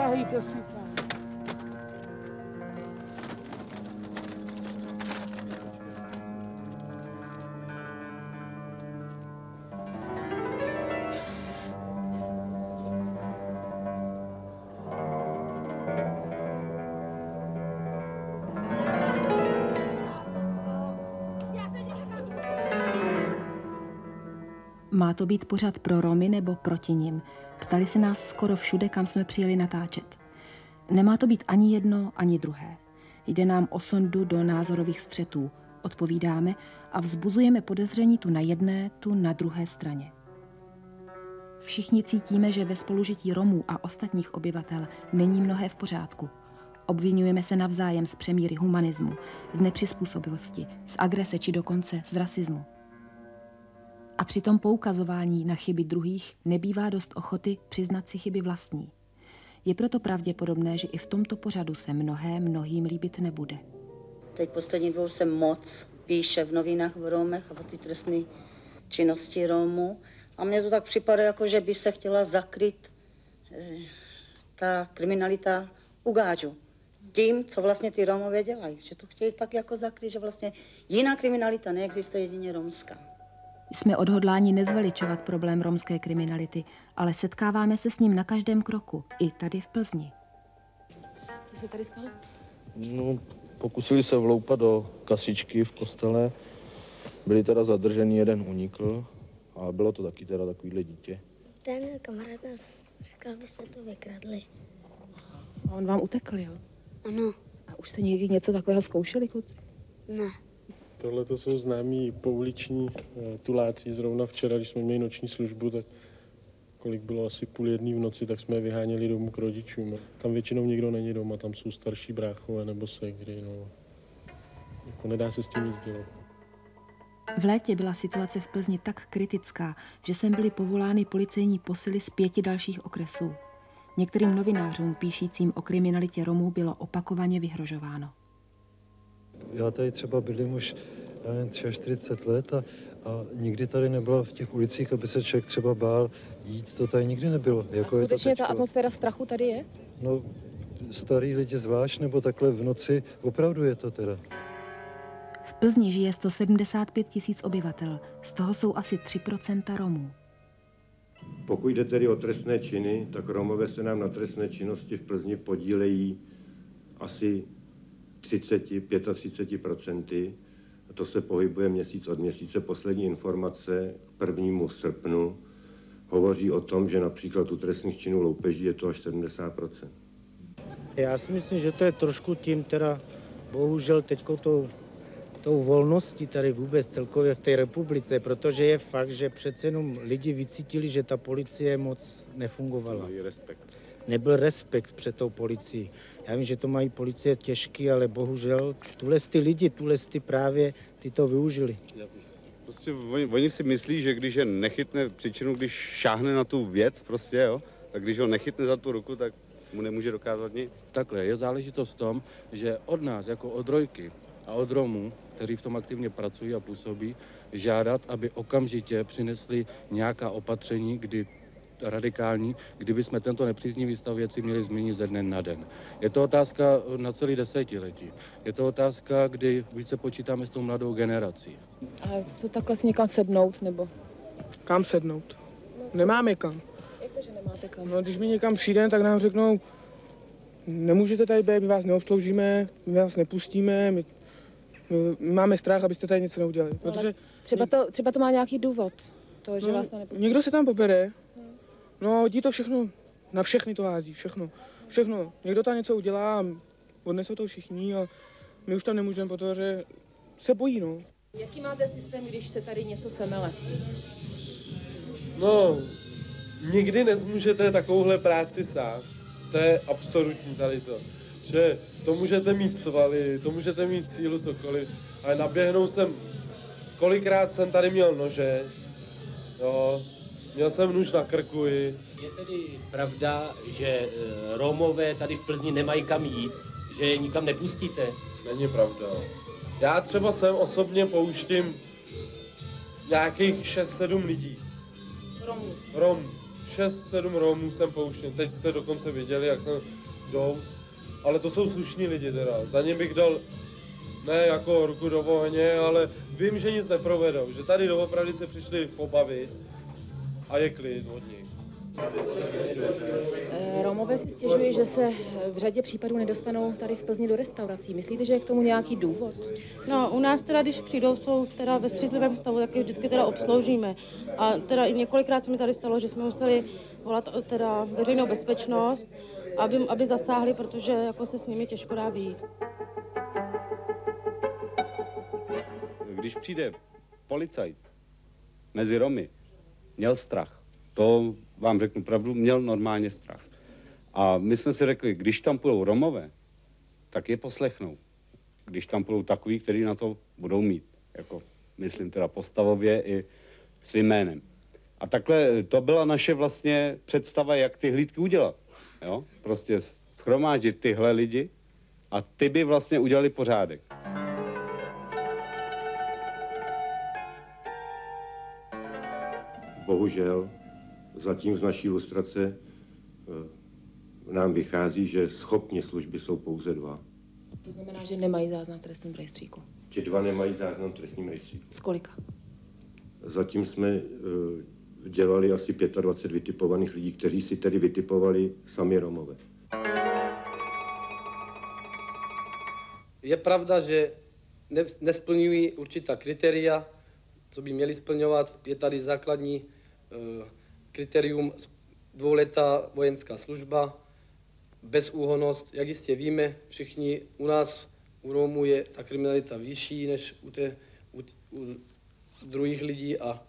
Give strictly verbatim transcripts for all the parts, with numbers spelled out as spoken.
Sahejte si tam. Má to být pořad pro Romy nebo proti nim? Ptali se nás skoro všude, kam jsme přijeli natáčet. Nemá to být ani jedno, ani druhé. Jde nám o sondu do názorových střetů. Odpovídáme a vzbuzujeme podezření tu na jedné, tu na druhé straně. Všichni cítíme, že ve spolužití Romů a ostatních obyvatel není mnohé v pořádku. Obvinujeme se navzájem z přemíry humanismu, z nepřizpůsobivosti, z agrese či dokonce z rasismu. A při tom poukazování na chyby druhých nebývá dost ochoty přiznat si chyby vlastní. Je proto pravděpodobné, že i v tomto pořadu se mnohé mnohým líbit nebude. Teď poslední dobou se moc píše v novinách v Romech a o ty trestné činnosti Romů. A mně to tak připadá, jako že by se chtěla zakryt eh, ta kriminalita u gáčů. Tím, co vlastně ty Romové dělají. Že to chtějí tak jako zakryt, že vlastně jiná kriminalita neexistuje, jedině romská. Jsme odhodláni nezveličovat problém romské kriminality, ale setkáváme se s ním na každém kroku, i tady v Plzni. Co se tady stalo? No, pokusili se vloupat do kasičky v kostele, byli teda zadrženi, jeden unikl a bylo to taky teda takovýhle dítě. Ten kamarád nás říkal, aby jsme to vykradli. A on vám utekl, jo? Ano. A už jste někdy něco takového zkoušeli, kluci? Ne. Tohle to jsou známí pouliční tuláci. Zrovna včera, když jsme měli noční službu, tak kolik bylo asi půl jedný v noci, tak jsme je vyháněli domů k rodičům. Tam většinou nikdo není doma, tam jsou starší bráchové nebo ségry. No. Jako nedá se s tím nic dělat. V létě byla situace v Plzni tak kritická, že sem byly povolány policejní posily z pěti dalších okresů. Některým novinářům píšícím o kriminalitě Romů bylo opakovaně vyhrožováno. Já tady třeba bydlím už čtyřicet tři let a, a nikdy tady nebylo v těch ulicích, aby se člověk třeba bál jít, to tady nikdy nebylo. Jako a skutečně je to ta atmosféra strachu tady je? No, starý lidi zvlášť, nebo takhle v noci, opravdu je to teda. V Plzni žije sto sedmdesát pět tisíc obyvatel, z toho jsou asi tři procenta Romů. Pokud jde tedy o trestné činy, tak Romové se nám na trestné činnosti v Plzni podílejí asi třicet až třicet pět procent. A to se pohybuje měsíc od měsíce. Poslední informace k prvnímu srpnu hovoří o tom, že například u trestných činů loupeží je to až sedmdesát procent. Já si myslím, že to je trošku tím teda, bohužel teďko tou, tou volností tady vůbec celkově v té republice, protože je fakt, že přece jenom lidi vycítili, že ta policie moc nefungovala. Nebyl respekt. Nebyl respekt před tou policií. Já vím, že to mají policie těžký, ale bohužel tuhle ty lidi, tuhle ty právě ty to využili. Prostě oni, oni si myslí, že když je nechytne příčinu, když šáhne na tu věc prostě, jo, tak když ho nechytne za tu ruku, tak mu nemůže dokázat nic. Takhle, je záležitost v tom, že od nás, jako od Rojky a od Romů, kteří v tom aktivně pracují a působí, žádat, aby okamžitě přinesli nějaká opatření, kdy radikální, kdyby jsme tento nepříznivý stav věci měli změnit ze dne na den. Je to otázka na celý desetiletí. Je to otázka, kdy více počítáme s tou mladou generací. A co takhle si někam sednout, nebo? Kam sednout? Nemáme kam. Jak to, že nemáte kam? No, když mi někam přijde, tak nám řeknou, nemůžete tady být, my vás neobsloužíme, my vás nepustíme, my, my máme strach, abyste tady něco neudělali. No, protože třeba, to, třeba to má nějaký důvod, to, že no, vás tam nepustí. Někdo se tam pobere, no hodí to všechno, na všechny to hází, všechno, všechno. Někdo tam něco udělá, odnesou to všichni a my už tam nemůžeme, protože se bojí, no. Jaký máte systém, když se tady něco semele? No, nikdy nezmůžete takovouhle práci sám. To je absolutní tady to. Že to můžete mít svaly, to můžete mít sílu, cokoliv, ale naběhnou jsem, kolikrát jsem tady měl nože, jo, měl jsem nůž na krku i... Je tedy pravda, že Romové tady v Plzni nemají kam jít, že je nikam nepustíte? Není pravda. Já třeba sem osobně pouštím nějakých šest sedm lidí. Romů? Rom. šest sedm Romů jsem pouštěl. Teď jste dokonce viděli, jak jsem jdou, ale to jsou slušní lidi teda. Za ně bych dal ne jako ruku do ohně, ale vím, že nic neprovedou, že tady doopravdy se přišli pobavit a je klid od nich. Romové si stěžují, že se v řadě případů nedostanou tady v Plzni do restaurací. Myslíte, že je k tomu nějaký důvod? No, u nás teda, když přijdou, jsou teda ve střízlivém stavu, tak je vždycky teda obsloužíme. A teda i několikrát se mi tady stalo, že jsme museli volat teda veřejnou bezpečnost, aby, aby zasáhli, protože jako se s nimi těžko dá vyjít. Když přijde policajt mezi Romy, měl strach. To vám řeknu pravdu, měl normálně strach. A my jsme si řekli, když tam půjdou Romové, tak je poslechnou. Když tam půjdou takový, kteří na to budou mít. Jako, myslím teda postavově i svým jménem. A takhle to byla naše vlastně představa, jak ty hlídky udělat. Jo? Prostě shromáždit tyhle lidi a ty by vlastně udělali pořádek. Bohužel, zatím z naší ilustrace nám vychází, že schopni služby jsou pouze dva. To znamená, že nemají záznam v trestním rejstříku. Ti dva nemají záznam v trestním rejstříku. Z kolika? Zatím jsme dělali asi dvacet pět vytipovaných lidí, kteří si tedy vytipovali sami Romové. Je pravda, že ne, nesplňují určitá kritéria, co by měli splňovat. Je tady základní uh, kritérium dvouletá vojenská služba, bezúhonnost. Jak jistě víme, všichni u nás, u Romů, je ta kriminalita vyšší než u, té, u, u druhých lidí a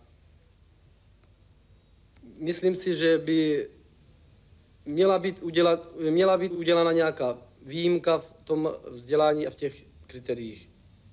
myslím si, že by měla být, udělat, měla být udělána nějaká výjimka v tom vzdělání a v těch kritériích.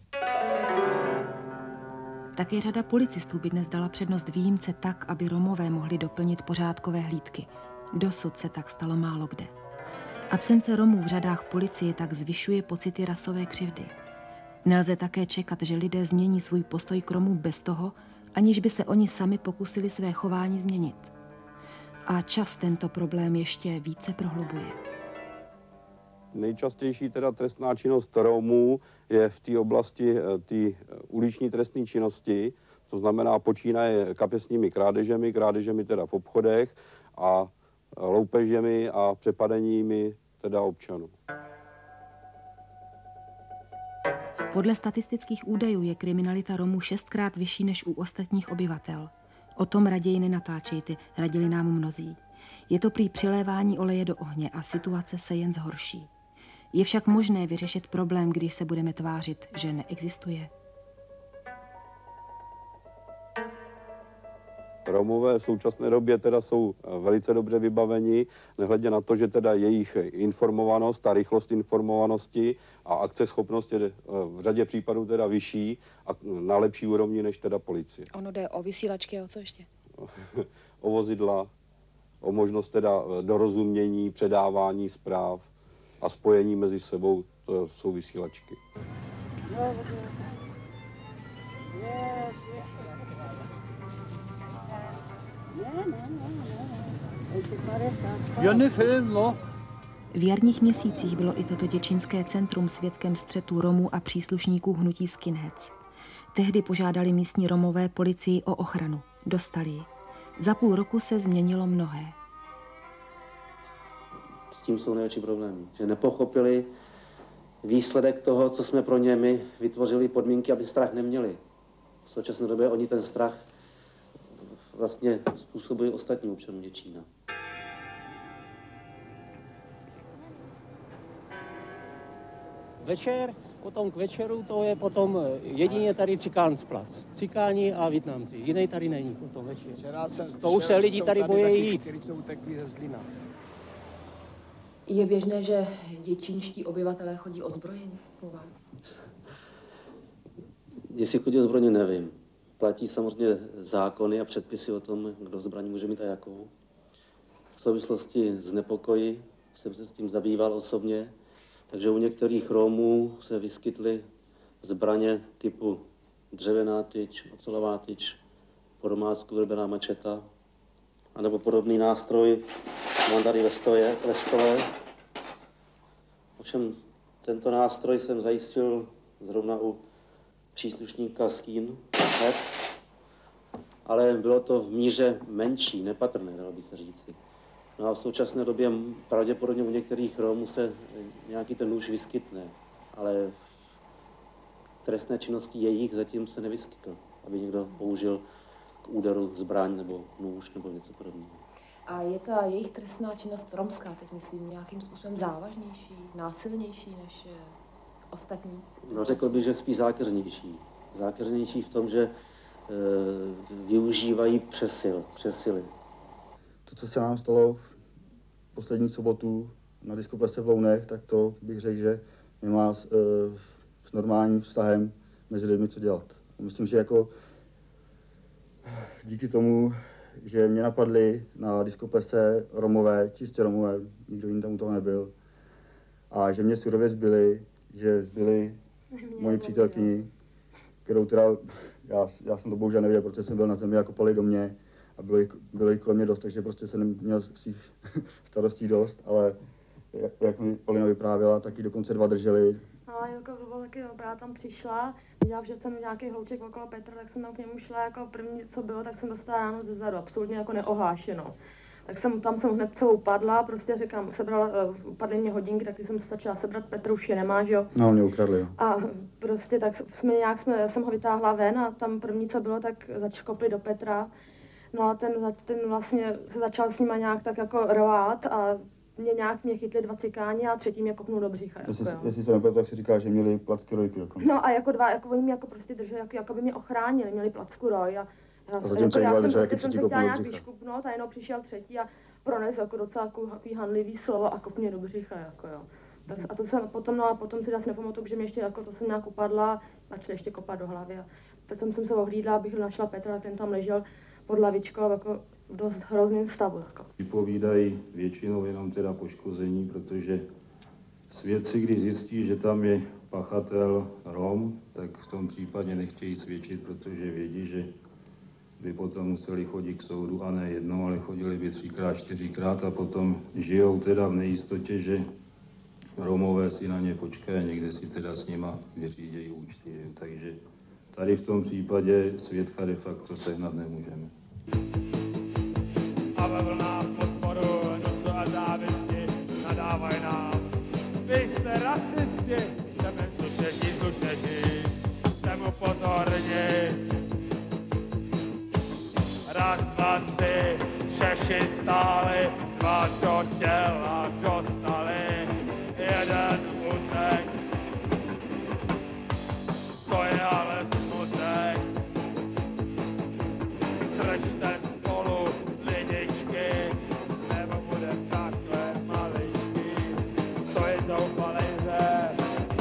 Také řada policistů by dnes dala přednost výjimce tak, aby Romové mohli doplnit pořádkové hlídky. Dosud se tak stalo málo kde. Absence Romů v řadách policie tak zvyšuje pocity rasové křivdy. Nelze také čekat, že lidé změní svůj postoj k Romům bez toho, aniž by se oni sami pokusili své chování změnit. A čas tento problém ještě více prohlubuje. Nejčastější teda trestná činnost Romů je v té oblasti té uliční trestné činnosti, to znamená počínaje kapesními krádežemi, krádežemi teda v obchodech a loupežemi a přepadeními teda občanů. Podle statistických údajů je kriminalita Romů šestkrát vyšší než u ostatních obyvatel. O tom raději nenatáčejte, radili nám mnozí. Je to prý přilévání oleje do ohně a situace se jen zhorší. Je však možné vyřešit problém, když se budeme tvářit, že neexistuje. Romové v současné době teda jsou velice dobře vybaveni, nehledě na to, že teda jejich informovanost, a rychlost informovanosti a akceschopnost je v řadě případů teda vyšší a na lepší úrovni než teda policie. Ono jde o vysílačky a o co ještě? O vozidla, o možnost teda dorozumění, předávání zpráv a spojení mezi sebou, to jsou vysílačky. V jarních měsících bylo i toto děčínské centrum svědkem střetů Romů a příslušníků hnutí skinheads. Tehdy požádali místní Romové policii o ochranu. Dostali ji. Za půl roku se změnilo mnohé. S tím jsou největší problémy, že nepochopili výsledek toho, co jsme pro ně my vytvořili podmínky, aby strach neměli. V současné době oni ten strach vlastně způsobují ostatním občanům Děčína. Večer, potom k večeru, to je potom jedině tady Cikánsplatz. Cikáni a Vietnamci, jiný tady není potom večer. To už se lidi tady bojí jít. Je běžné, že děčínští obyvatelé chodí ozbrojení po vás? Jestli chodí ozbrojení, nevím. Platí samozřejmě zákony a předpisy o tom, kdo zbraní může mít a jakou. V souvislosti s nepokoji jsem se s tím zabýval osobně, takže u některých Romů se vyskytly zbraně typu dřevěná tyč, ocelová tyč, po domácku vrbená mačeta, anebo podobný nástroj, mám tady ve, stoje, ve stole. Ovšem tento nástroj jsem zajistil zrovna u příslušníka Skín, ale bylo to v míře menší, nepatrné, dalo by se říci. No a v současné době pravděpodobně u některých Romů se nějaký ten nůž vyskytne, ale v trestné činnosti jejich zatím se nevyskytl, aby někdo použil k úderu zbraň nebo nůž nebo něco podobného. A je ta jejich trestná činnost romská, teď myslím, nějakým způsobem závažnější, násilnější než ostatní? No řekl bych, že spíš zákeřnější. Zákeřnější v tom, že e, využívají přesil, přesily. To, co se nám stalo v poslední sobotu na diskoplece v Lounech, tak to bych řekl, že nemá s, e, s normálním vztahem mezi lidmi co dělat. Myslím, že jako díky tomu, že mě napadli na diskoplece Romové, čistě Romové, nikdo jiný tam u toho nebyl, a že mě surově zbyli, že zbyli moji přítelkyni, kterou teda, já, já jsem to bohužel nevěděl, protože jsem byl na zemi a kopali do mě a bylo jich, bylo jich kolem mě dost, takže prostě jsem neměl svých starostí dost, ale jak mi Olina vyprávěla, tak ji dokonce dva drželi. No a jako to bylo taky dobrá, tam přišla, viděla, že jsem nějaký hlouček okolo Petra, tak jsem tam k němu šla, jako první, co bylo, tak jsem dostala ráno ze zadu, absolutně jako neohlášeno. Tak jsem tam jsem hned celou upadla, prostě říkám, sebrala, upadly mě hodinky, tak ty jsem stačila sebrat, Petr už je nemá, že jo. No, mě ukradli, jo. A prostě tak jsme nějak jsme, já jsem ho vytáhla ven a tam první, co bylo, tak začkopli do Petra. No a ten, ten vlastně se začal s nima nějak tak jako rvát a mě nějak mě chytli dva cikáni a třetí mě kopnul do břicha. Jestli, jako, jestli se nepletu, tak si říká, že měli placky rojky dokonce. No a jako dva, jako oni mě jako prostě drželi, jako, jako by mě ochránili, měli placku roj a já, a jako, já jsem prostě jsem se chtěla nějak vyškupnout a jenom přišel třetí a prones jako docela takový hanlivý slovo a kop mě do břicha, jako jo. A to jsem potom, no a potom si asi nepamatuju, že mě ještě jako to jsem nějak upadla, začali ještě kopat do hlavy a potom jsem se ohlídla, abych našla Petra, ten tam ležel pod lavičkou jako v dost hrozném stavu. Jako. Vypovídají většinou jenom teda poškození, protože svědci, když zjistí, že tam je pachatel Rom, tak v tom případě nechtějí svědčit, protože vědí, že by potom museli chodit k soudu a ne jednou, ale chodili by třikrát, čtyřikrát a potom žijou teda v nejistotě, že Romové si na ně počkají a někde si teda s nima vyřídějí účty. Že? Takže tady v tom případě svědka de facto sehnat nemůžeme. A ve vlnách podporu nosu a závisti nadávaj nám. Vy jste rasisti, jsem slušetí, slušetí, jsem upozorni. Raz, dva, tři, Češi stáli, dva do těla dostali, jeden utek. To je ale smutek. Držte spolu lidičky, nebo bude takhle maličký. To je zoufalej řev.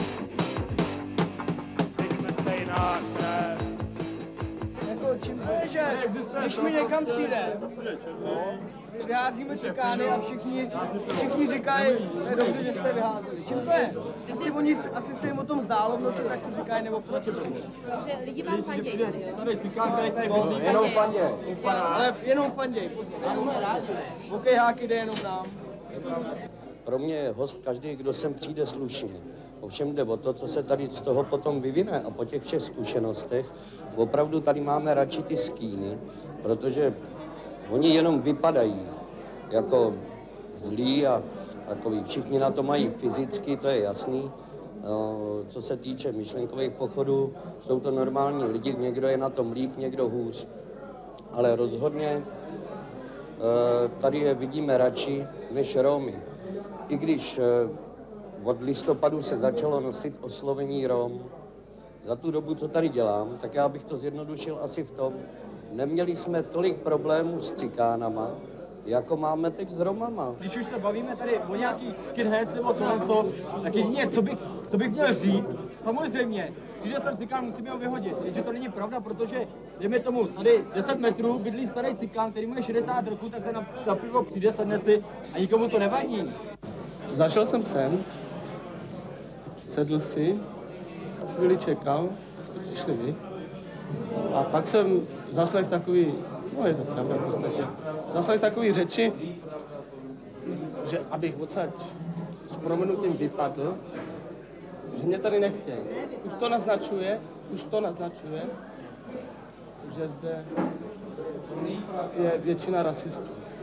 My jsme stejná krev. Jako čím to je, že když mi někam přijde, vyházíme cikány a všichni, všichni říkají, je dobře, že jste vyházeli. Čím to je? Asi oni, asi se jim o tom zdálo v noci, tak to říkají, nebo proč. Takže lidi vám fandějí tady, jo? Tady cikán, který tady chodí. Jenom fanděj. Ale jenom fanděj, pozor. Já jsme rádi. Hokejháky jde jenom nám. Pro mě je host každý, kdo sem přijde slušně. Ovšem jde o to, co se tady z toho potom vyvine a po těch všech zkušenostech, opravdu tady máme radši ty skíny, protože oni jenom vypadají jako zlí a takový. Všichni na to mají fyzicky, to je jasný. Co se týče myšlenkových pochodů, jsou to normální lidi, někdo je na tom líp, někdo hůř. Ale rozhodně tady je vidíme radši než Romy. I když od listopadu se začalo nosit oslovení Rom, za tu dobu, co tady dělám, tak já bych to zjednodušil asi v tom, neměli jsme tolik problémů s cikánama, jako máme teď s Romama. Když už se bavíme tady o nějakých skinheads nebo tohle, tak jedině, co bych, co bych měl říct, samozřejmě, přijde sem cikán, musíme ho vyhodit, jenže to není pravda, protože, dejme tomu, tady deset metrů bydlí starý cikán, který mu je šedesát roků, tak se na, na pivo přijde, sedne si a nikomu to nevadí. Zašel jsem sem, sedl si, chvíli čekal, jste přišli vy. A pak jsem zaslech takový, no je to pravda v podstatě, zaslech takový řeči, že abych odsaď s prominutím vypadl, že mě tady nechtějí. Už to naznačuje, už to naznačuje, že zde je většina rasistů.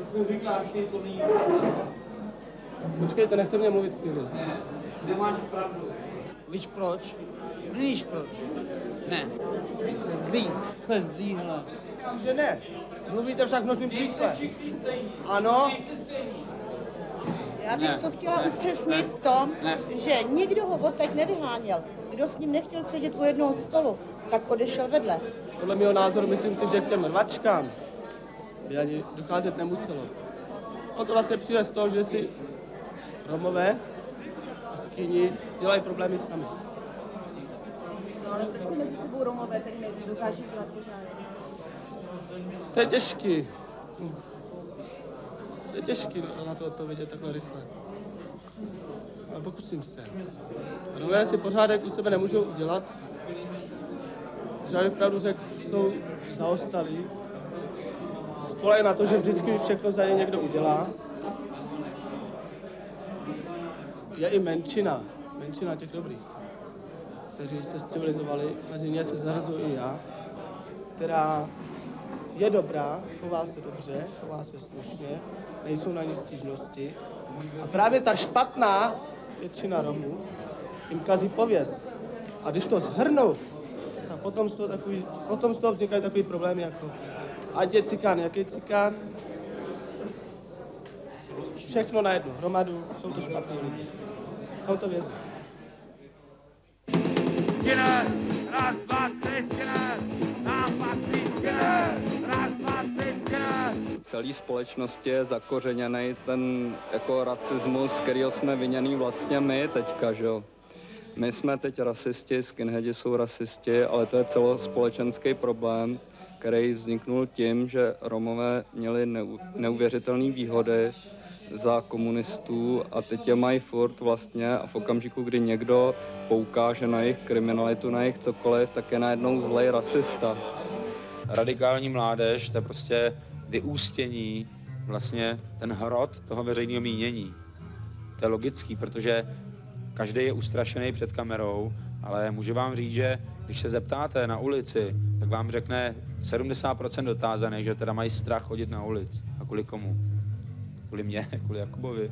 Počkejte, nechte mě mluvit chvíli. Ne, nemáš pravdu. Víš proč? Víš proč? Ne. Jste zlý. Jste zlý, hele. Že ne. Mluvíte však v množným čísle. Ano? Já bych to chtěla upřesnit v tom, že nikdo ho odteď nevyháněl. Kdo s ním nechtěl sedět u jednoho stolu, tak odešel vedle. Podle mého názoru myslím si, že k těm rvačkám by ani docházet nemuselo. No to vlastně přijde z toho, že si Romové a Skyni dělají problémy sami. No ale proč si mezi sebou Romové tady nedokáží dělat pořádek? To je těžký. To je těžký na to odpovědět takhle rychle. Ale pokusím se. Romové si pořádek u sebe nemůžou udělat. Že já bych pravdu řekl, jsou zaostalí. Spolejí na to, že vždycky všechno za ně někdo udělá. Je i menšina, menšina těch dobrých, kteří se civilizovali, mezi ně se zařazuji i já, která je dobrá, chová se dobře, chová se slušně, nejsou na ní stížnosti. A právě ta špatná většina Romů jim kazí pověst. A když to shrnou, tak potom z toho, takový, potom z toho vznikají takový problémy jako ať je cikán, jaký cikán, všechno na jednu hromadu, jsou to špatní lidi. Jsou to věci. Skinner, raz, dva, tři, Skinner, nám patří Skinner, raz, dva, tři, Skinner. V celé společnosti je zakořeněný ten jako rasismus, kterýho jsme viněný vlastně my teďka, že jo. My jsme teď rasisti, skinheadi jsou rasisti, ale to je celospolečenský problém, který vzniknul tím, že Romové měli neu, neuvěřitelné výhody za komunistů a teď je mají furt vlastně a v okamžiku, kdy někdo poukáže na jejich kriminalitu, na jejich cokoliv, tak je najednou zlej rasista. Radikální mládež, to je prostě vyústění, vlastně ten hrot toho veřejného mínění. To je logický, protože každý je ustrašený před kamerou, ale můžu vám říct, že když se zeptáte na ulici, tak vám řekne sedmdesát procent dotázaných, že teda mají strach chodit na ulici. A kvůli komu? Kvůli mě, kvůli Jakubovi.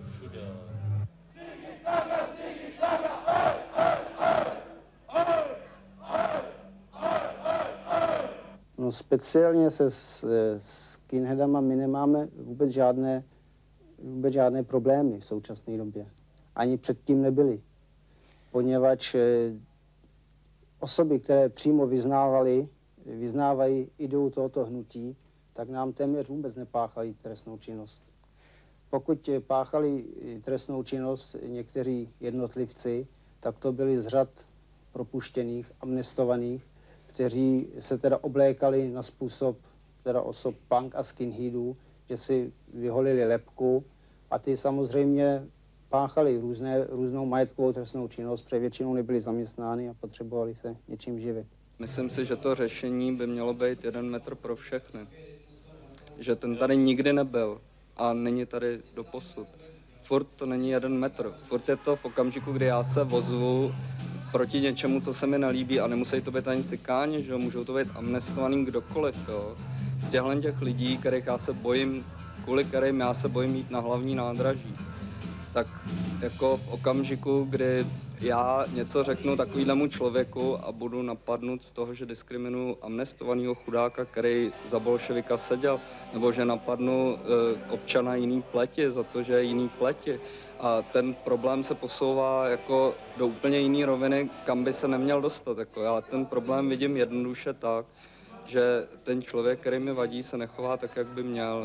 No speciálně se skinheadama my nemáme vůbec žádné, vůbec žádné problémy v současné době. Ani předtím nebyly. Poněvadž osoby, které přímo vyznávali, vyznávají ideu tohoto hnutí, tak nám téměř vůbec nepáchají trestnou činnost. Pokud páchali trestnou činnost někteří jednotlivci, tak to byli z řad propuštěných, amnestovaných, kteří se teda oblékali na způsob teda osob punk a skinheadů, že si vyholili lebku a ty samozřejmě páchali různé, různou majetkovou trestnou činnost, protože většinou nebyli zaměstnáni a potřebovali se něčím živit. Myslím si, že to řešení by mělo být jeden metr pro všechny. Že ten tady nikdy nebyl a není tady doposud. Furt to není jeden metr. Furt je to v okamžiku, kdy já se vozvu proti něčemu, co se mi nelíbí a nemusí to být ani cikáni, že jo? Můžou to být amnestovaný kdokoliv. Jo? Z těchhle těch lidí, kterých já se bojím, kvůli kterým já se bojím jít na hlavní nádraží. Tak jako v okamžiku, kdy já něco řeknu takovýhlemu člověku a budu napadnut z toho, že diskriminuju amnestovaného chudáka, který za bolševika seděl, nebo že napadnu e, občana jiný pleti za to, že je jiný pleti. A ten problém se posouvá jako do úplně jiné roviny, kam by se neměl dostat. Jako já ten problém vidím jednoduše tak, že ten člověk, který mi vadí, se nechová tak, jak by měl.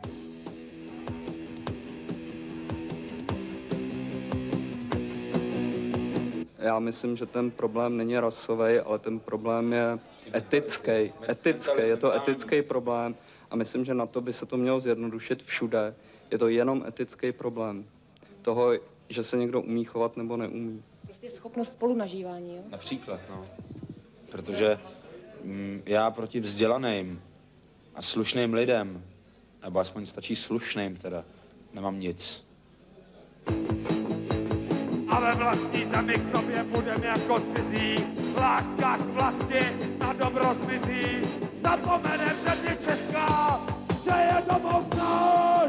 Já myslím, že ten problém není rasový, ale ten problém je etický. Etický, je to etický problém a myslím, že na to by se to mělo zjednodušit všude. Je to jenom etický problém toho, že se někdo umí chovat nebo neumí. Prostě schopnost spolunažívání, jo? Například, no. Protože mm, já proti vzdělaným a slušným lidem, nebo aspoň stačí slušným teda, nemám nic. ve vlastní zemi k sobě budem jako cizí, láska k vlasti na dobro zmizí. Zapomenem země česká, že je domov náš.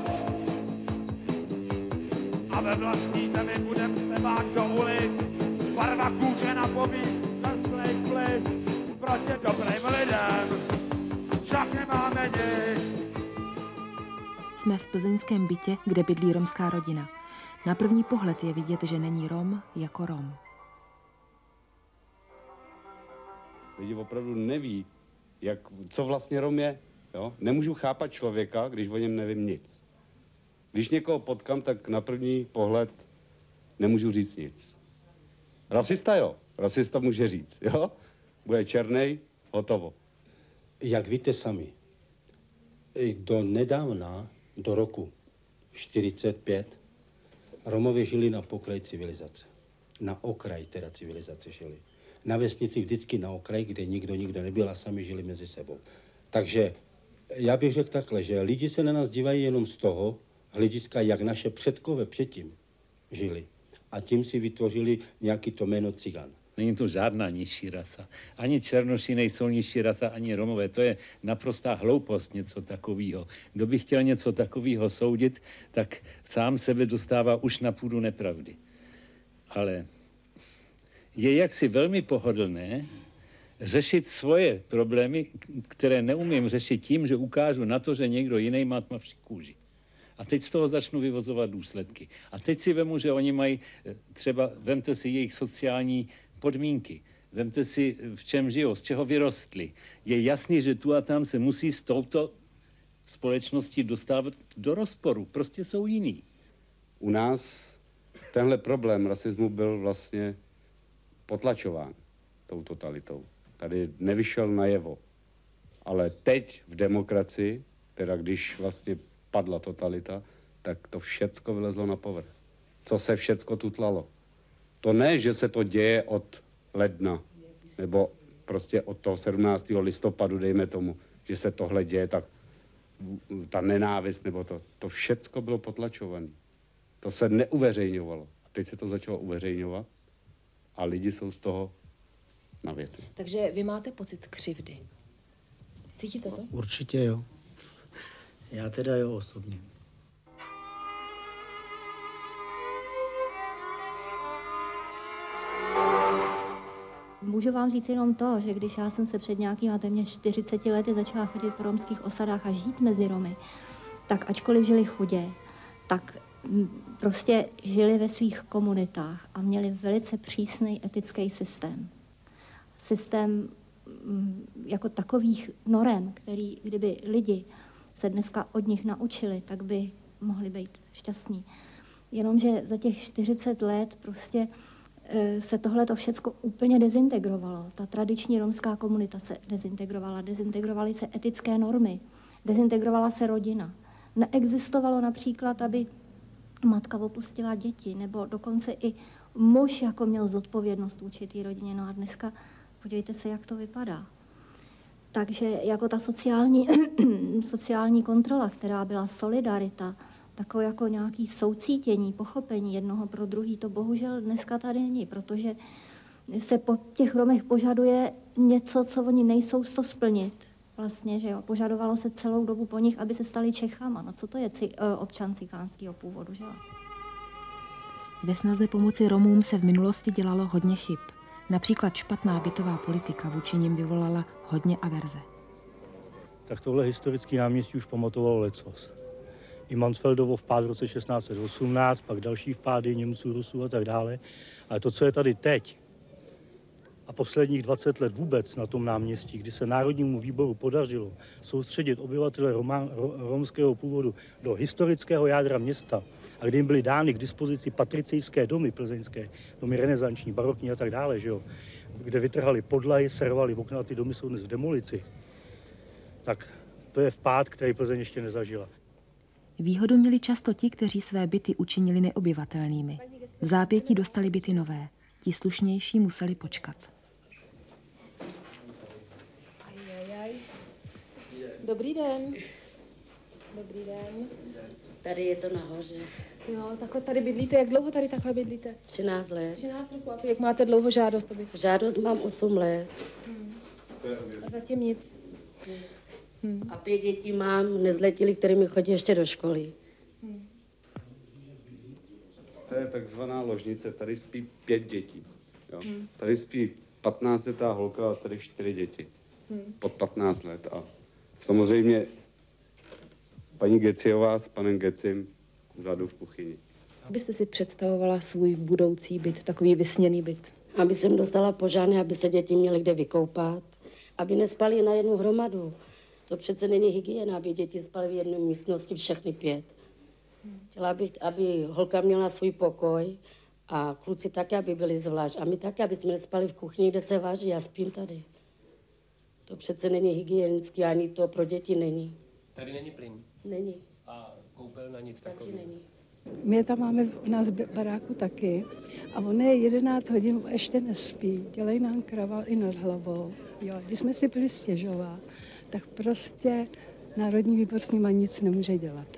A ve vlastní zemi budem se bát do ulic, barva kůže napoví, zazblej plic, proti dobrým lidem, však nemáme nic. Jsme v plzeňském bytě, kde bydlí romská rodina. Na první pohled je vidět, že není Rom jako Rom. Lidi opravdu neví, jak, co vlastně Rom je. Jo? Nemůžu chápat člověka, když o něm nevím nic. Když někoho potkám, tak na první pohled nemůžu říct nic. Rasista jo, rasista může říct, jo? Bude černej, hotovo. Jak víte sami, do nedávna, do roku čtyřicet pět, Romové žili na pokraji civilizace. Na okraji teda civilizace žili. Na vesnici vždycky na okraji, kde nikdo nikdo nebyl a sami žili mezi sebou. Takže já bych řekl takhle, že lidi se na nás dívají jenom z toho hlediska, jak naše předkové předtím žili. A tím si vytvořili nějaký to jméno Cigan. Není to žádná nižší rasa. Ani Černoši nejsou nižší rasa, ani Romové. To je naprostá hloupost něco takového. Kdo by chtěl něco takového soudit, tak sám sebe dostává už na půdu nepravdy. Ale je jaksi velmi pohodlné řešit svoje problémy, které neumím řešit tím, že ukážu na to, že někdo jiný má tmavší kůži. A teď z toho začnu vyvozovat důsledky. A teď si vemu, že oni mají třeba, vemte si jejich sociální podmínky, vemte si, v čem žijou, z čeho vyrostli. Je jasný, že tu a tam se musí s touto společností dostávat do rozporu. Prostě jsou jiný. U nás tenhle problém rasismu byl vlastně potlačován tou totalitou. Tady nevyšel najevo. Ale teď v demokracii, teda když vlastně padla totalita, tak to všecko vylezlo na povrch. Co se všecko tutlalo. To ne, že se to děje od ledna, nebo prostě od toho sedmnáctého listopadu, dejme tomu, že se tohle děje, tak ta nenávist, nebo to, to všecko bylo potlačované. To se neuveřejňovalo. A teď se to začalo uveřejňovat a lidi jsou z toho na větru. Takže vy máte pocit křivdy. Cítíte to? Určitě jo. Já teda jo osobně. Můžu vám říct jenom to, že když já jsem se před nějakýma téměř čtyřiceti lety začala chodit po romských osadách a žít mezi Romy, tak ačkoliv žili chudě, tak prostě žili ve svých komunitách a měli velice přísný etický systém. Systém jako takových norem, který kdyby lidi se dneska od nich naučili, tak by mohli být šťastní. Jenomže za těch čtyřicet let prostě se tohle to všecko úplně dezintegrovalo. Ta tradiční romská komunita se dezintegrovala, dezintegrovaly se etické normy, dezintegrovala se rodina. Neexistovalo například, aby matka opustila děti, nebo dokonce i muž jako měl zodpovědnost vůči té rodině. No a dneska podívejte se, jak to vypadá. Takže jako ta sociální, sociální kontrola, která byla solidarita, takové jako nějaké soucítění, pochopení jednoho pro druhý, to bohužel dneska tady není, protože se po těch Romech požaduje něco, co oni nejsou s to splnit. Vlastně, že jo, požadovalo se celou dobu po nich, aby se stali Čechama. No co to je ci, občan cikánského původu, že jo? Ve snaze pomoci Romům se v minulosti dělalo hodně chyb. Například špatná bytová politika vůči nim vyvolala hodně averze. Tak tohle historický náměstí už pamatovalo lecos. I Mansfeldovo vpád v roce šestnáct set osmnáct, pak další vpády Němců, Rusů a tak dále. Ale to, co je tady teď a posledních dvacet let vůbec na tom náměstí, kdy se Národnímu výboru podařilo soustředit obyvatele Roma, ro, romského původu do historického jádra města a kdy jim byly dány k dispozici patricejské domy plzeňské, domy renesanční, barokní a tak dále, že jo, kde vytrhali podlahy, servali okna, ty domy jsou dnes v demolici, tak to je vpád, který Plzeň ještě nezažila. Výhodu měli často ti, kteří své byty učinili neobyvatelnými. V zápětí dostali byty nové. Ti slušnější museli počkat. Dobrý den. Dobrý den. Tady je to nahoře. Jo, takhle tady bydlíte. Jak dlouho tady takhle bydlíte? třináct let. třináct roků. A jak máte dlouho žádost? Aby... Žádost mám osm let. Hmm. A zatím nic? Hmm. A pět dětí mám, nezletili, kterými chodí ještě do školy. Hmm. To je takzvaná ložnice, tady spí pět dětí. Jo? Hmm. Tady spí patnáctiletá holka a tady čtyři děti. Hmm. Pod patnáct let. A samozřejmě paní Geciová s panem Gecim vzadu v kuchyni. Abyste si představovala svůj budoucí byt, takový vysněný byt? Aby jsem dostala požány, aby se děti měly kde vykoupat, aby nespali na jednu hromadu. To přece není hygiena, aby děti spaly v jedné místnosti všechny pět. Chtěla bych, aby holka měla svůj pokoj a kluci taky, aby byli zvlášť. A my taky, aby jsme nespali v kuchyni, kde se váží. Já spím tady. To přece není hygienický, ani to pro děti není. Tady není plyn. Není. A koupelna nic Taky takového. není. My tam máme u nás v baráku taky a on je jedenáct hodin, ještě nespí, dělají nám kraval i nad hlavou. Jo, když jsme si byli stěžovat, tak prostě Národní výbor s nima nic nemůže dělat.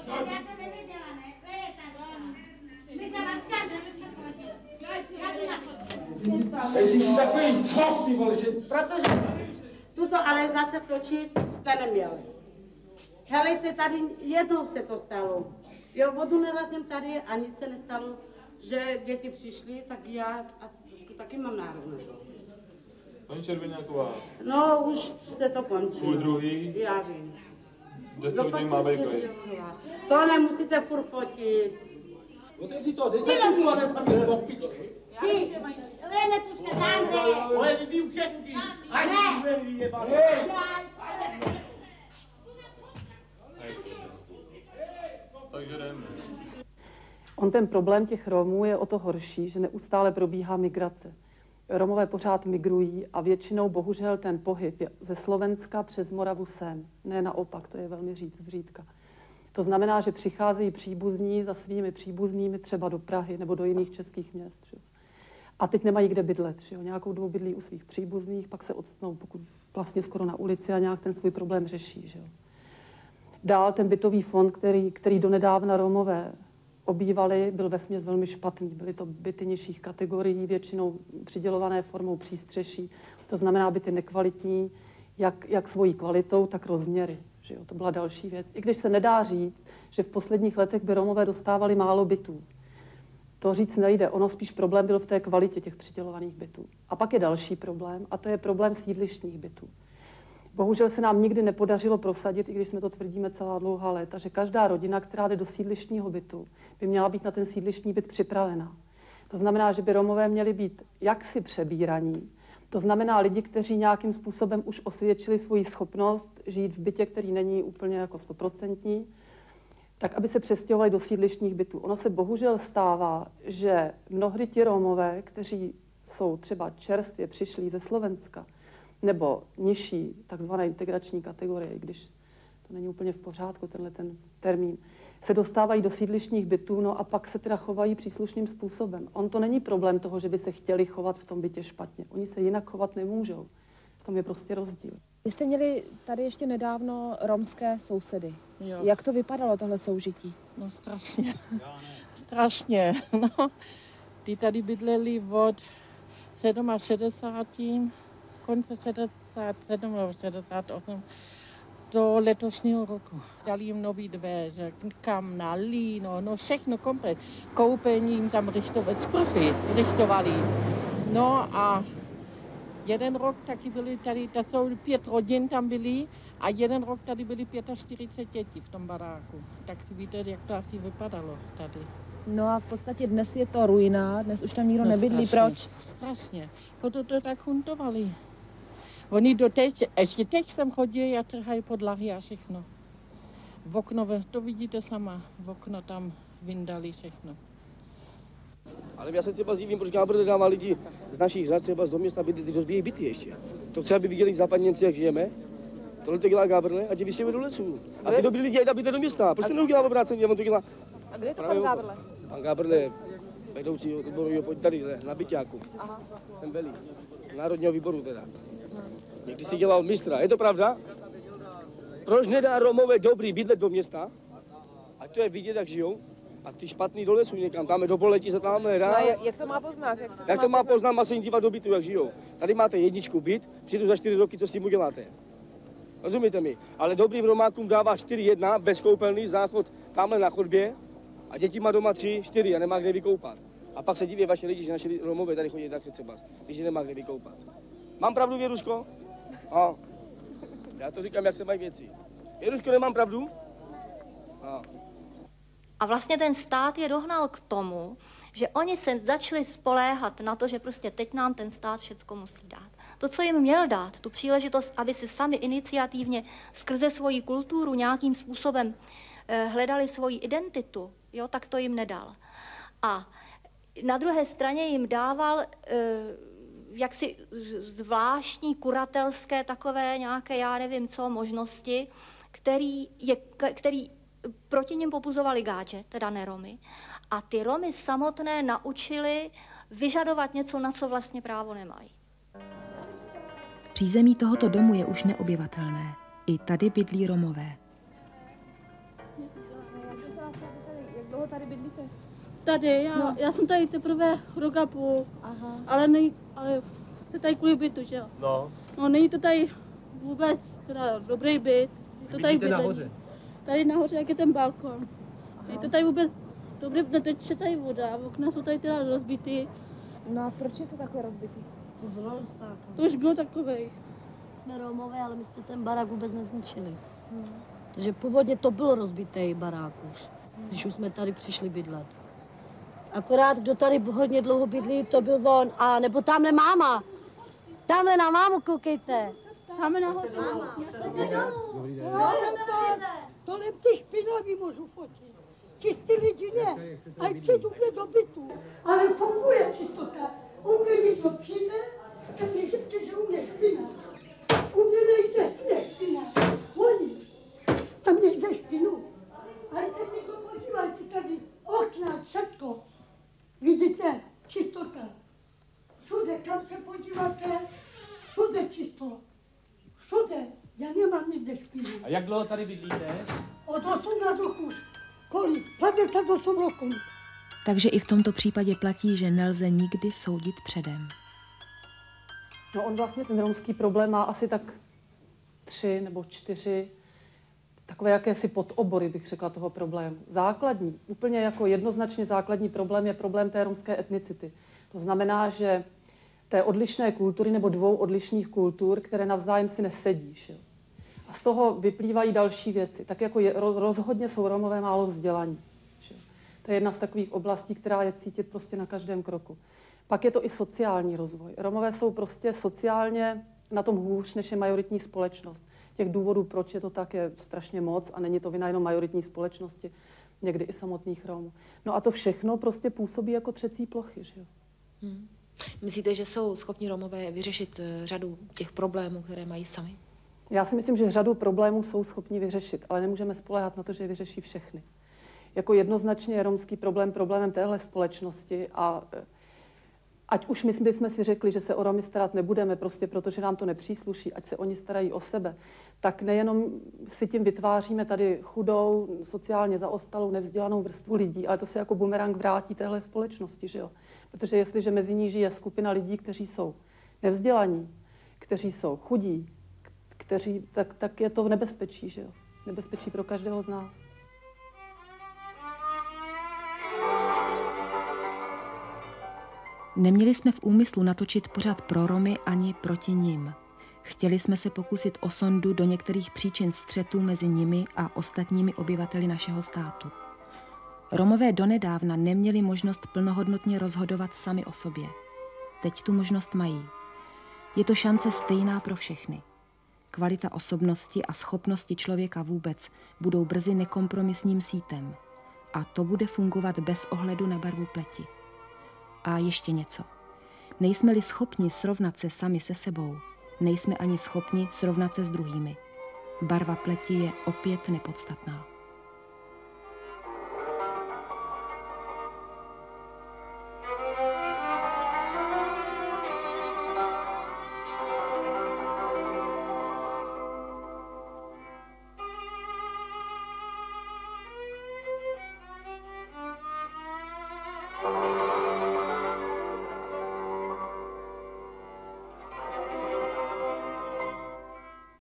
Ty jsi takový cok, ty vole, že... Protože tuto ale zase točit jste neměli. Helejte, tady jednou se to stalo. Jo, vodu nerazím tady, ani se nestalo, že děti přišly, tak já asi trošku taky mám nárok na to. Paní Červeňáková. No, už se to končí. Půl druhý. Já vím. Deset hodin má být klid. To nemusíte furt fotit. Otevři to, dej se tušku a nesmí do piče. Ty, Lene, tuška, Andrej. Ale vy už všechny. Ať si budeme vyjebat. Takže jdeme. On ten problém těch Romů je o to horší, že neustále probíhá migrace. Romové pořád migrují a většinou bohužel ten pohyb je ze Slovenska přes Moravu sem. Ne naopak, to je velmi říct, zřídka. To znamená, že přicházejí příbuzní za svými příbuznými třeba do Prahy nebo do jiných českých měst. Že? A teď nemají kde bydlet. Že? Nějakou dobu bydlí u svých příbuzných, pak se odstnou pokud vlastně skoro na ulici a nějak ten svůj problém řeší. Že? Dál ten bytový fond, který, který donedávna Romové obývali, byl vesměs velmi špatný. Byly to byty nižších kategorií, většinou přidělované formou přístřeší. To znamená byty nekvalitní, jak, jak svojí kvalitou, tak rozměry. Že jo? To byla další věc. I když se nedá říct, že v posledních letech by Romové dostávali málo bytů. To říct nejde. Ono spíš problém byl v té kvalitě těch přidělovaných bytů. A pak je další problém, a to je problém sídlištních bytů. Bohužel se nám nikdy nepodařilo prosadit, i když jsme to tvrdíme celá dlouhá léta, že každá rodina, která jde do sídlištního bytu, by měla být na ten sídlištní byt připravená. To znamená, že by Romové měli být jaksi přebíraní. To znamená lidi, kteří nějakým způsobem už osvědčili svoji schopnost žít v bytě, který není úplně jako stoprocentní, tak aby se přestěhovali do sídlištních bytů. Ono se bohužel stává, že mnohdy ti Romové, kteří jsou třeba čerstvě přišlí ze Slovenska, nebo nižší takzvané integrační kategorie, když to není úplně v pořádku, tenhle ten termín, se dostávají do sídlištních bytů, no a pak se teda chovají příslušným způsobem. On to není problém toho, že by se chtěli chovat v tom bytě špatně. Oni se jinak chovat nemůžou. V tom je prostě rozdíl. Vy jste měli tady ještě nedávno romské sousedy. Jo. Jak to vypadalo, tohle soužití? No strašně. Strašně. No, ty tady bydleli od šedesát sedm, konce šedesát sedm nebo šedesát osm do letošního roku. Dali jim nový dveře, kamna, líno, no všechno komplet. Koupení jim tam richtovali, sprchy richtovali. No a jeden rok taky byli tady, to jsou pět rodin tam byli a jeden rok tady byli čtyřicet pět dětí v tom baráku. Tak si víte, jak to asi vypadalo tady. No a v podstatě dnes je to ruina, dnes už tam nikdo No nebydlí. strašně, Proč? Strašně. Proto to tak huntovali. Oni doteď, ještě teď sem chodí a trhají podlahy a všechno. V okno, to vidíte sama, v okno tam vyndali všechno. Ale já se třeba zdivím, proč Gábr dává lidi z našich řad třeba z do města byty, když rozbíjí byty ještě. To třeba by viděli západní Němci, jak žijeme. Tohle to dělá Gábr, ne? A ti vystěhují do lesů. A ty dobrý lidi jdou do města. Proč to neudělá obráceně, on to dělá? A kde je to pan Gábrle? Pan Gábrle, vedoucí odborového tady, na Byťáku. Aha. Ten velí. Národního výboru teda. Někdy si dělal mistra, je to pravda? Proč nedá Romové dobrý bydlet do města? Ať to je vidět, jak žijou. A ty špatný dole jsou někam, tam do poletí se tam nedá. No, jak, jak to má poznat? Jak, jak to má poznat, má se jim dívat do bytu, jak žijou. Tady máte jedničku byt, přijdu za čtyři roky, co s tím uděláte. Rozumíte mi? Ale dobrým romákům dává čtyři jedna, bez koupelný, záchod tamhle na chodbě a děti má doma tři, čtyři a nemá kde vykoupat. A pak se diví vaše lidi, že naše Romové tady chodí taky třeba, když nemá kde vykoupat. Mám pravdu, Věruško? A. Já to říkám, jak se mají věci. Věruško, nemám pravdu? A. A vlastně ten stát je dohnal k tomu, že oni se začali spoléhat na to, že prostě teď nám ten stát všecko musí dát. To, co jim měl dát, tu příležitost, aby si sami iniciativně skrze svoji kulturu nějakým způsobem eh, hledali svoji identitu, jo, tak to jim nedal. A na druhé straně jim dával eh, jaksi zvláštní kuratelské takové nějaké, já nevím co, možnosti, který, je, který proti nim popuzovali gáče, teda ne Romy, a ty Romy samotné naučili vyžadovat něco, na co vlastně právo nemají. Přízemí tohoto domu je už neobyvatelné. I tady bydlí Romové. Jak dlouho tady bydlíte? Tady, já, no. já jsem tady teprve rok a půl, Aha. ale, nej, ale jste tady kvůli bytu, že jo? No. No, není to tady vůbec teda dobrý byt. Je to tady nahoře? Tady nahoře, jak je ten balkon. Aha. Je to tady vůbec dobrý, neteče tady voda, okna jsou tady teda rozbitý. No a proč je to takové rozbitý? To bylo státo. To už bylo takovej. Jsme Romové, ale my jsme ten barák vůbec nezničili. Hmm. Takže původně to byl rozbitý barák už, hmm. když už jsme tady přišli bydlet. Akorát, kdo tady hodně dlouho bydlí, to byl on. A nebo tamhle máma. Tamhle na mámu koukejte. Tamhle nahoře. Dobrý den. Tohle ty špinavý můžu fotit. Čistí lidi ne, ať přijdu do bytu. Ale funguje čistota. U mě mi to přijde, tak je řekne, že u mě špina. U mě nejde špina. Oni. Tam nejde špinu. A se někdo podívá, si tady okna, všetko. Vidíte, čistota. Všude, kam se podíváte, všude čisto. Všude. Já nemám nikde špinu. A jak dlouho tady bydlíte? Od osmnáct roku. Kolik? padesát osm roků. Takže i v tomto případě platí, že nelze nikdy soudit předem. No on vlastně ten romský problém má asi tak tři nebo čtyři takové jakési podobory, bych řekla, toho problému. Základní, úplně jako jednoznačně základní problém je problém té romské etnicity. To znamená, že té odlišné kultury nebo dvou odlišných kultur, které navzájem si nesedí. Že? A z toho vyplývají další věci. Tak jako je, rozhodně jsou Romové málo vzdělaní. Že? To je jedna z takových oblastí, která je cítit prostě na každém kroku. Pak je to i sociální rozvoj. Romové jsou prostě sociálně na tom hůř, než je majoritní společnost. Těch důvodů, proč je to tak, je strašně moc a není to vina jenom majoritní společnosti, někdy i samotných Romů. No a to všechno prostě působí jako třecí plochy, že jo? Hmm. Myslíte, že jsou schopni Romové vyřešit řadu těch problémů, které mají sami? Já si myslím, že řadu problémů jsou schopni vyřešit, ale nemůžeme spoléhat na to, že je vyřeší všechny. Jako jednoznačně je romský problém problémem téhle společnosti a ať už my bychom si řekli, že se o Romy starat nebudeme, prostě protože nám to nepřísluší, ať se oni starají o sebe, tak nejenom si tím vytváříme tady chudou, sociálně zaostalou, nevzdělanou vrstvu lidí, ale to se jako bumerang vrátí téhle společnosti, že jo? Protože jestliže mezi ní žije skupina lidí, kteří jsou nevzdělaní, kteří jsou chudí, kteří, tak, tak je to nebezpečí, že jo? Nebezpečí pro každého z nás. Neměli jsme v úmyslu natočit pořad pro Romy ani proti nim. Chtěli jsme se pokusit o sondu do některých příčin střetů mezi nimi a ostatními obyvateli našeho státu. Romové donedávna neměli možnost plnohodnotně rozhodovat sami o sobě. Teď tu možnost mají. Je to šance stejná pro všechny. Kvalita osobnosti a schopnosti člověka vůbec budou brzy nekompromisním sítem. A to bude fungovat bez ohledu na barvu pleti. A ještě něco. Nejsme-li schopni srovnat se sami se sebou, nejsme ani schopni srovnat se s druhými. Barva pleti je opět nepodstatná.